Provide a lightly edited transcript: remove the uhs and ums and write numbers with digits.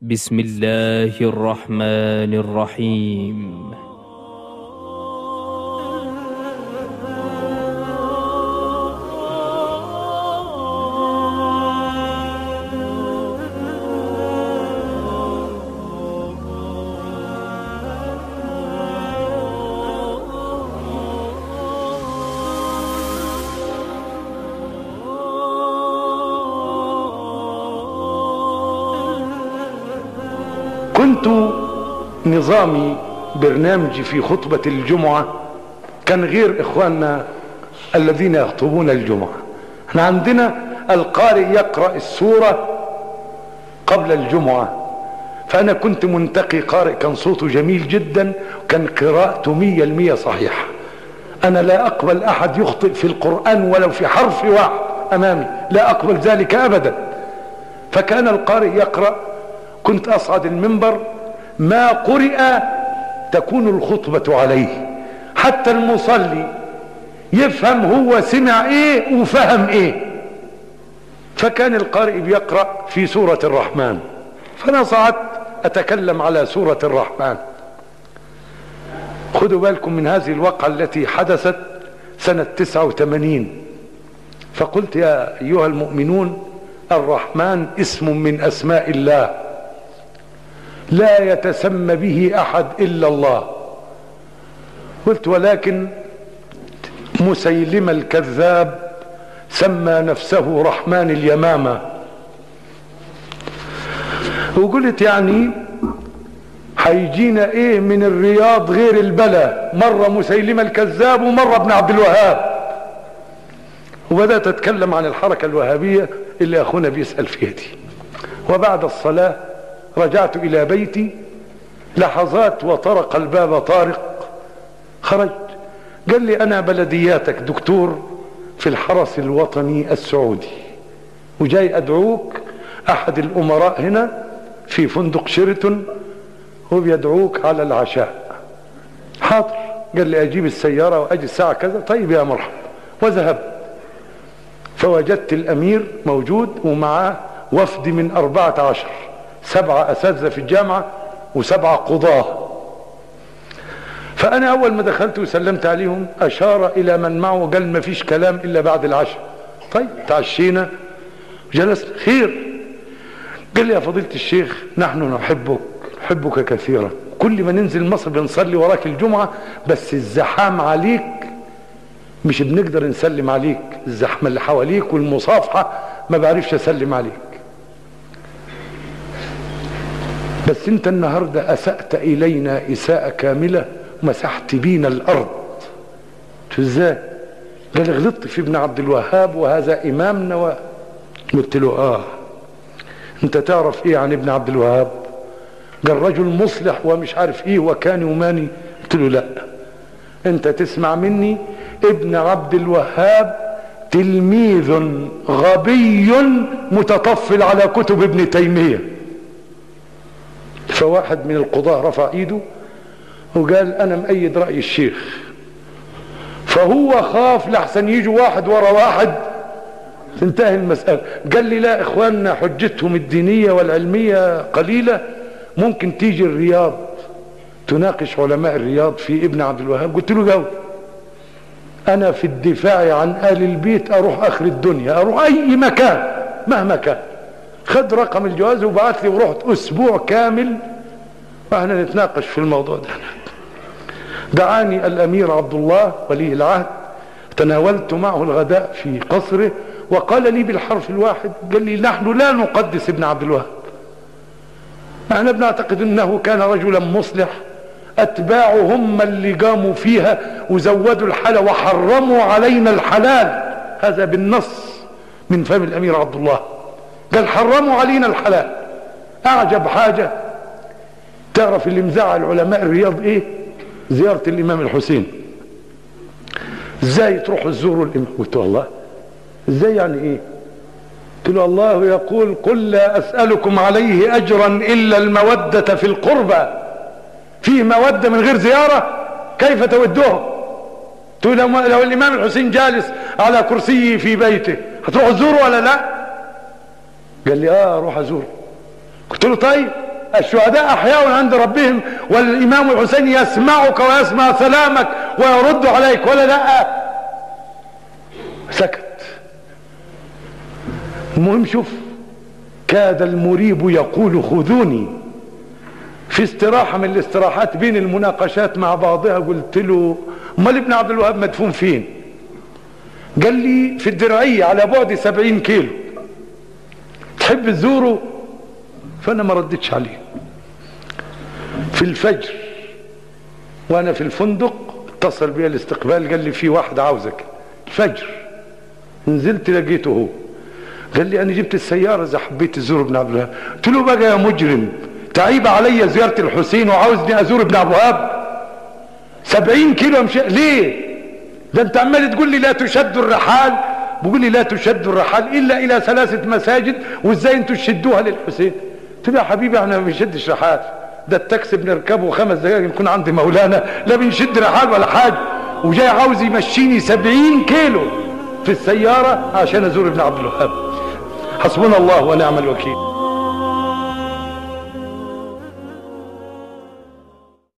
بسم الله الرحمن الرحيم. كنت نظامي برنامجي في خطبة الجمعة كان غير إخواننا الذين يخطبون الجمعة. احنا عندنا القارئ يقرأ السورة قبل الجمعة، فأنا كنت منتقي قارئ كان صوته جميل جدا وكان قراءته 100% صحيحة. أنا لا أقبل أحد يخطئ في القرآن ولو في حرف واحد أمامي، لا أقبل ذلك أبدا. فكان القارئ يقرأ، كنت أصعد المنبر، ما قرئ تكون الخطبة عليه حتى المصلي يفهم هو سمع ايه وفهم ايه. فكان القارئ بيقرأ في سورة الرحمن، فأنا صعدت أتكلم على سورة الرحمن. خدوا بالكم من هذه الوقعة التي حدثت سنة 89. فقلت يا أيها المؤمنون، الرحمن اسم من أسماء الله لا يتسمى به أحد إلا الله. قلت ولكن مسيلمة الكذاب سمى نفسه رحمن اليمامة. وقلت يعني هيجينا ايه من الرياض غير البلاء، مرة مسيلمة الكذاب ومرة ابن عبد الوهاب. وبدأت اتكلم عن الحركة الوهابية اللي اخونا بيسأل فيها دي. وبعد الصلاة رجعت الى بيتي، لحظات وطرق الباب طارق، خرجت قال لي انا بلدياتك دكتور في الحرس الوطني السعودي وجاي ادعوك، احد الامراء هنا في فندق شيراتون وبيدعوك على العشاء. حاضر. قال لي اجيب السيارة واجي الساعة كذا. طيب يا مرحبا. وذهبت فوجدت الامير موجود ومعاه وفد من 14، 7 اساتذة في الجامعة و7 قضاة. فانا اول ما دخلت وسلمت عليهم اشار الى من معه وقال ما فيش كلام الا بعد العشاء. طيب تعشينا جلسنا. خير. قال لي يا فضيلة الشيخ نحن نحبك كثيرا، كل ما ننزل مصر بنصلي وراك الجمعة، بس الزحام عليك مش بنقدر نسلم عليك، الزحمة اللي حواليك والمصافحة ما بعرفش اسلم عليك، بس انت النهاردة اسأت الينا اساءة كاملة ومسحت بينا الارض. ازاي؟ قال غلطت في ابن عبد الوهاب وهذا امامنا قلت له انت تعرف ايه عن ابن عبد الوهاب؟ قال رجل مصلح ومش عارف ايه وكان وماني. قلت له لا، انت تسمع مني، ابن عبد الوهاب تلميذ غبي متطفل على كتب ابن تيمية. فواحد من القضاة رفع ايده وقال انا مؤيد رأي الشيخ. فهو خاف لحسن يجوا واحد ورا واحد تنتهي المسألة. قال لي لا، اخواننا حجتهم الدينية والعلمية قليلة، ممكن تيجي الرياض تناقش علماء الرياض في ابن عبد الوهاب. قلت له جاوب، انا في الدفاع عن آل البيت اروح اخر الدنيا، اروح اي مكان مهما كان. خد رقم الجواز وبعث لي ورحت اسبوع كامل واحنا نتناقش في الموضوع ده. دعاني الامير عبد الله ولي العهد، تناولت معه الغداء في قصره وقال لي بالحرف الواحد، قال لي نحن لا نقدس ابن عبد الوهاب، احنا بنعتقد انه كان رجلا مصلح، اتباعه هم اللي قاموا فيها وزودوا الحلال وحرموا علينا الحلال. هذا بالنص من فم الامير عبد الله، قال حرموا علينا الحلال. اعجب حاجة تعرف اللي مزعل علماء الرياض ايه؟ زيارة الامام الحسين. ازاي تروحوا تزوروا الامام؟ قلت والله ازاي يعني ايه؟ قلت له الله يقول قل لا اسألكم عليه اجرا الا المودة في القربى. فيه مودة من غير زيارة؟ كيف تودوه؟ قلت له لو الامام الحسين جالس على كرسيه في بيته هتروحوا تزوروا ولا لا؟ قال لي اروح ازوره. قلت له طيب الشهداء احياء عند ربهم، والامام الحسين يسمعك ويسمع سلامك ويرد عليك ولا لا؟ سكت. المهم شوف، كاد المريب يقول خذوني في استراحة من الاستراحات بين المناقشات مع بعضها. قلت له امال ابن عبد الوهاب مدفون فين؟ قال لي في الدرعية على بعد 70 كيلو، تحب تزوره؟ فانا ما ردتش عليه. في الفجر وانا في الفندق اتصل بي الاستقبال، قال لي في واحد عاوزك. الفجر نزلت لقيته هو، قال لي انا جبت السيارة اذا حبيت تزور ابن عبد الوهاب. قلت له بقى يا مجرم، تعيب علي زيارة الحسين وعاوزني ازور ابن عبد الوهاب؟ 70 كيلو امشي ليه؟ ده انت عمال تقول لي لا تشد الرحال. بقول لي لا تشد الرحال الا الى 3 مساجد، وازاي انتوا تشدوها للحسين؟ قلت له يا حبيبي احنا ما بنشدش رحال، ده التاكسي بنركبه 5 دقائق نكون عند مولانا، لا بنشد رحال ولا حاجه. وجاي عاوز يمشيني 70 كيلو في السياره عشان ازور ابن عبد الوهاب. حسبنا الله ونعم الوكيل.